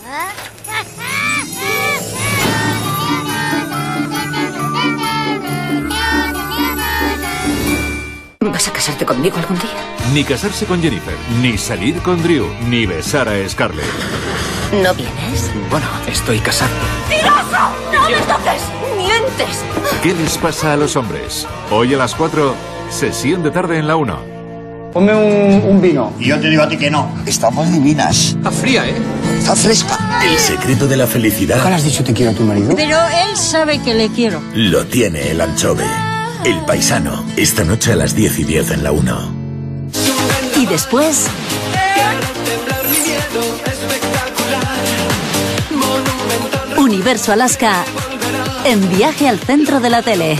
¿Vas a casarte conmigo algún día? Ni casarse con Jennifer, ni salir con Drew, ni besar a Scarlett. ¿No vienes? Bueno, estoy casado. ¡Mentiroso! ¡No me toques! ¡Mientes! ¿Qué les pasa a los hombres? Hoy a las 4, sesión de tarde en la 1. Ponme un vino. Y yo te digo a ti que no. Estamos divinas. Está fría, ¿eh? Está fresca. El secreto de la felicidad. ¿Nunca le has dicho te quiero a tu marido? Pero él sabe que le quiero. Lo tiene el anchove. El paisano. Esta noche a las 10:10 en la 1. Y después... Universo Alaska. En viaje al centro de la tele.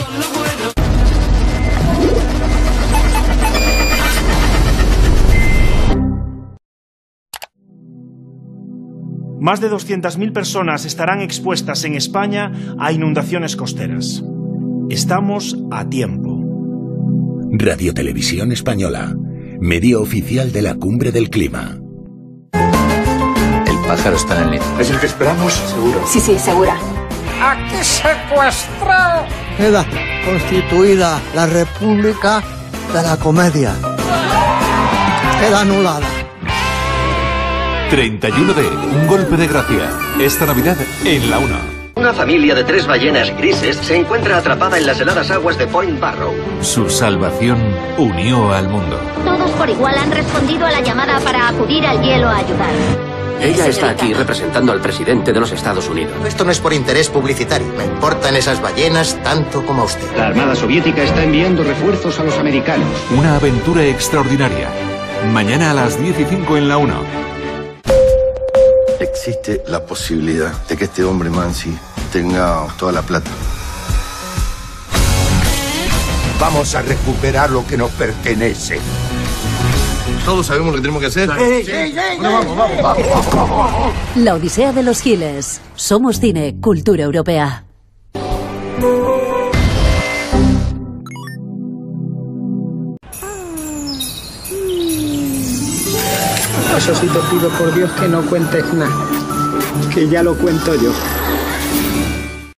Más de 200.000 personas estarán expuestas en España a inundaciones costeras. Estamos a tiempo. Radio Televisión Española. Medio oficial de la Cumbre del Clima. El pájaro está en el nido. ¿Es el que esperamos? Seguro. Sí, segura. ¡Aquí secuestrado! Queda constituida la República de la Comedia. Queda anulada. 31D, un golpe de gracia. Esta Navidad en la 1. Una familia de 3 ballenas grises se encuentra atrapada en las heladas aguas de Point Barrow. Su salvación unió al mundo. Todos por igual han respondido a la llamada para acudir al hielo a ayudar. Ella está aquí representando al presidente de los Estados Unidos. Esto no es por interés publicitario. Me importan esas ballenas tanto como a usted. La Armada Soviética está enviando refuerzos a los americanos. Una aventura extraordinaria. Mañana a las 10:05 en la 1. Existe la posibilidad de que este hombre Mansi tenga toda la plata. Vamos a recuperar lo que nos pertenece. Todos sabemos lo que tenemos que hacer. Vamos. La Odisea de los Giles. Somos cine, cultura europea. Eso sí te pido por Dios que no cuentes nada. Que ya lo cuento yo.